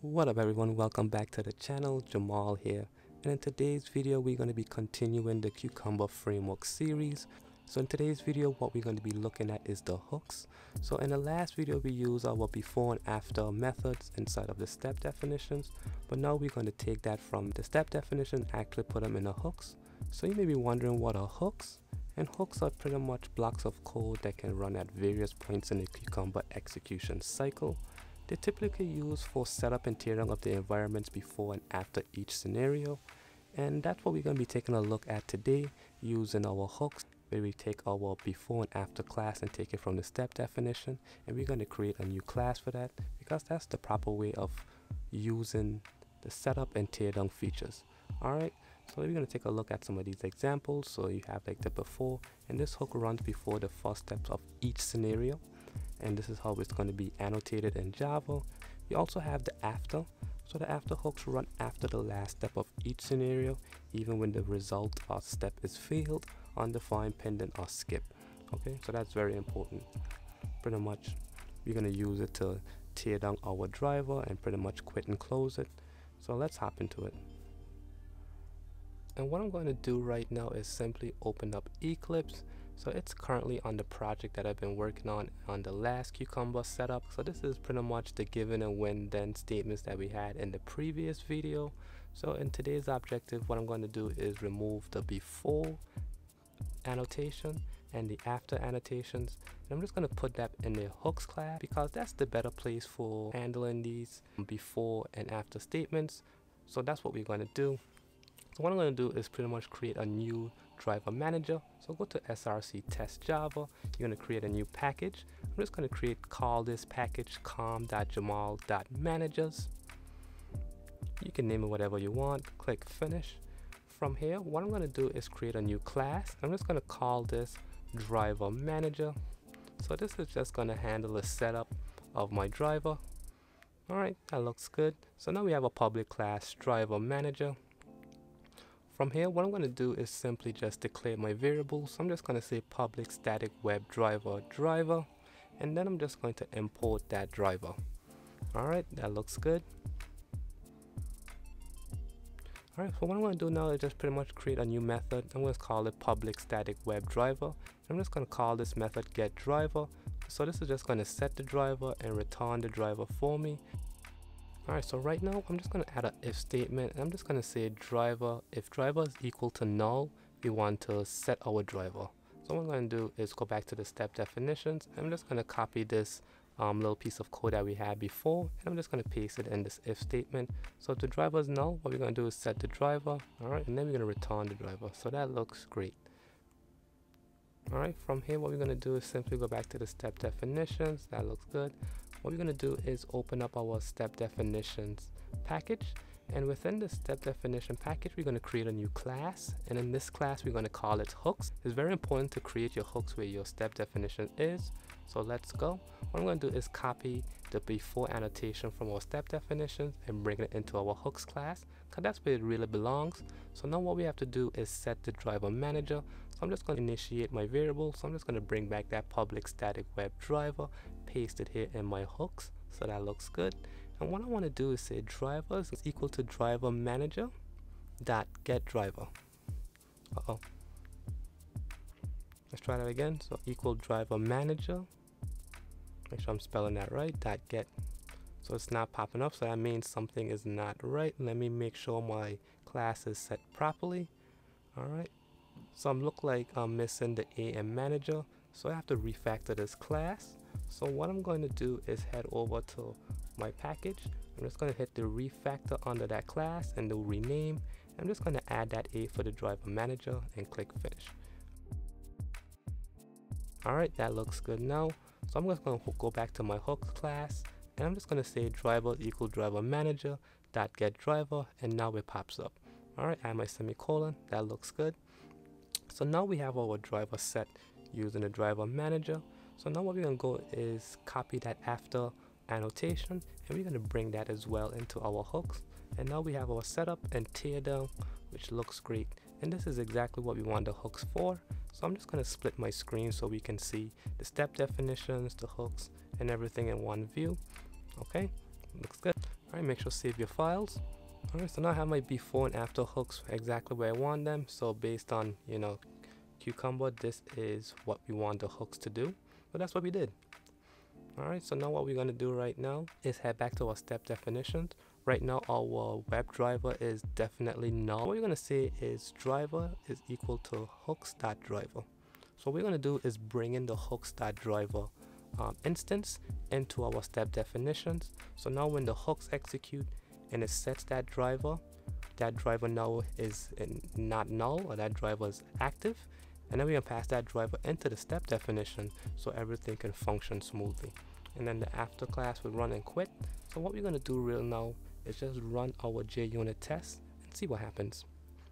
What up everyone, welcome back to the channel. Jahmal here, and in today's video we're going to be continuing the Cucumber framework series. So in today's video what we're going to be looking at is the hooks. So in the last video we used our before and after methods inside of the step definitions, but now we're going to take that from the step definition and actually put them in the hooks. So you may be wondering what are hooks, and hooks are pretty much blocks of code that can run at various points in the Cucumber execution cycle. They're typically used for setup and teardown of the environments before and after each scenario, and that's what we're going to be taking a look at today using our hooks, where we take our before and after class and take it from the step definition, and we're going to create a new class for that because that's the proper way of using the setup and teardown features. Alright, so we're going to take a look at some of these examples. So you have like the before, and this hook runs before the first steps of each scenario, and this is how it's going to be annotated in Java. You also have the after, so the after hooks run after the last step of each scenario, even when the result or step is failed, undefined, pending, or skip. Okay, so that's very important. Pretty much we're going to use it to tear down our driver and pretty much quit and close it. So let's hop into it. And what I'm going to do right now is simply open up Eclipse. So it's currently on the project that I've been working on the last Cucumber setup. So this is pretty much the given and when then statements that we had in the previous video. So in today's objective, what I'm going to do is remove the before annotation and the after annotations. And I'm just going to put that in the hooks class because that's the better place for handling these before and after statements. So that's what we're going to do. So what I'm going to do is pretty much create a new driver manager. So go to src test java. You're going to create a new package. I'm just going to call this package com.jamal.managers. You can name it whatever you want. Click finish. From here, what I'm going to do is create a new class. I'm just going to call this driver manager. So this is just going to handle the setup of my driver. Alright, that looks good. So now we have a public class driver manager. From here, what I'm going to do is simply just declare my variables. So I'm just going to say public static web driver, and then I'm just going to import that driver. Alright, that looks good. Alright, so what I'm going to do now is just pretty much create a new method. I'm going to call it public static web driver. I'm just going to call this method get driver. So this is just going to set the driver and return the driver for me. Alright, so right now I'm just going to add an if statement. I'm just going to say driver, if driver is equal to null, we want to set our driver. So what I'm going to do is go back to the step definitions. I'm just going to copy this little piece of code that we had before, and I'm just going to paste it in this if statement. So if the driver is null, what we're going to do is set the driver. Alright, and then we're going to return the driver. So that looks great. Alright, from here what we're going to do is simply go back to the step definitions. That looks good. What we're going to do is open up our step definitions package, and within the step definition package we're going to create a new class, and in this class we're going to call it hooks. It's very important to create your hooks where your step definition is. So let's go. What I'm going to do is copy the before annotation from our step definitions and bring it into our hooks class, because that's where it really belongs. So now what we have to do is set the driver manager. So I'm just going to initiate my variable. So I'm just going to bring back that public static web driver, paste it here in my hooks. So that looks good. And what I want to do is say drivers is equal to driver manager dot get driver. Let's try that again. So equal driver manager, make sure I'm spelling that right, dot get. So it's not popping up, so that means something is not right. Let me make sure my class is set properly. Alright, so I'm look like I'm missing the A in manager, so I have to refactor this class. So what I'm going to do is head over to my package. I'm just going to hit the refactor under that class and the rename. I'm just going to add that A for the driver manager and click finish. Alright, that looks good now. So I'm just going to go back to my hooks class, and I'm just going to say driver equal driver manager dot get driver, and now it pops up. Alright, add my semicolon. That looks good. So now we have our driver set using the driver manager. So now what we're going to go is copy that after annotation, and we're going to bring that as well into our hooks. And now we have our setup and tear down, which looks great. And this is exactly what we want the hooks for. So I'm just going to split my screen so we can see the step definitions, the hooks, and everything in one view. Okay, looks good. Alright, make sure to save your files. Alright, so now I have my before and after hooks exactly where I want them. So based on, Cucumber, this is what we want the hooks to do. But that's what we did. Alright, so now what we're going to do right now is head back to our step definitions. Right now our web driver is definitely null. What we're going to say is driver is equal to hooks.driver. So what we're going to do is bring in the hooks.driver instance into our step definitions. So now when the hooks execute and it sets that driver now is not null, or that driver is active, and then we can pass that driver into the step definition so everything can function smoothly. And then the after class will run and quit. So what we're going to do real now is just run our JUnit test and see what happens.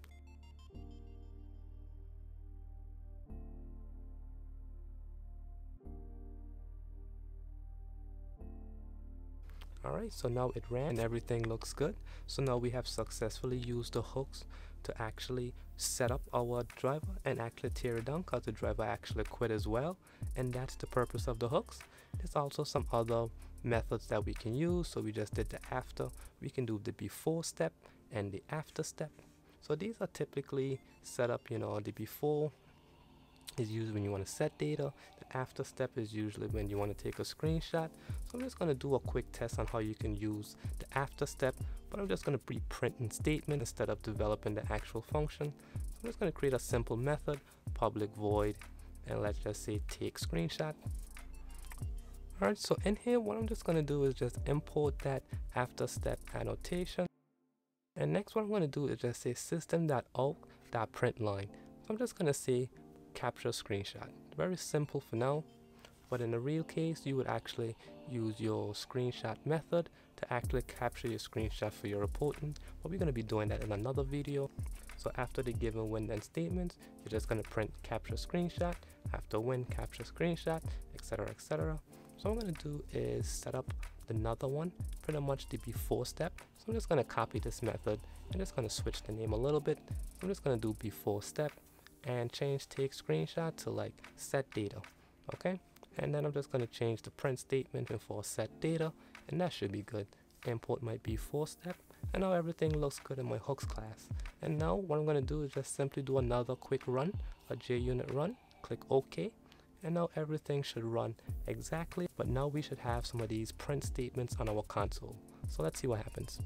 Alright, so now it ran and everything looks good. So now we have successfully used the hooks to actually set up our driver and actually tear it down, because the driver actually quit as well. And that's the purpose of the hooks. There's also some other methods that we can use. So we just did the after. We can do the before step and the after step. So these are typically set up, the before is used when you want to set data. The after step is usually when you want to take a screenshot. So I'm just going to do a quick test on how you can use the after step, but I'm just going to be printing statement instead of developing the actual function. So I'm just going to create a simple method, public void, and let's just say take screenshot. Alright, so in here what I'm just going to do is just import that after step annotation. And next what I'm going to do is just say system.out.println. So I'm just going to say capture screenshot. Very simple for now, but in the real case you would actually use your screenshot method to actually capture your screenshot for your reporting, but we're going to be doing that in another video. So after the given when then statements, you're just going to print capture screenshot, after when capture screenshot, etc, etc. So what I'm going to do is set up another one, pretty much the before step. So I'm just going to copy this method and just going to switch the name a little bit. So I'm just going to do before step and change take screenshot to like set data. Okay, and then I'm just going to change the print statement for set data, and that should be good. Import my before step, and now everything looks good in my hooks class. And now what I'm going to do is just simply do another quick run, a JUnit run, click OK, and now everything should run exactly. But now we should have some of these print statements on our console. So let's see what happens.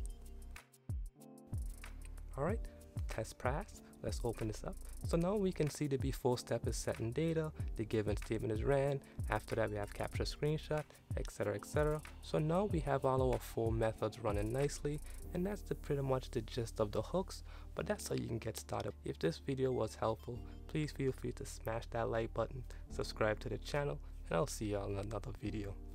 Alright, test pass. Let's open this up. So now we can see the before step is setting data, the given statement is ran, after that we have capture screenshot, etc, etc. So now we have all our 4 methods running nicely, and that's pretty much the gist of the hooks, but that's how you can get started. If this video was helpful, please feel free to smash that like button, subscribe to the channel, and I'll see y'all in another video.